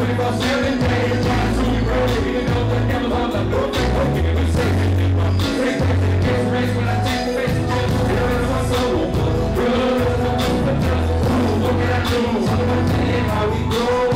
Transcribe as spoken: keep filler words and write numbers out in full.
twenty-four seven days, trying to be brave, even though the devil's on the look, they broken and we say, take back to the kids race when I take the face of them, girl, it's my soul, girl, look at that news, how we grow.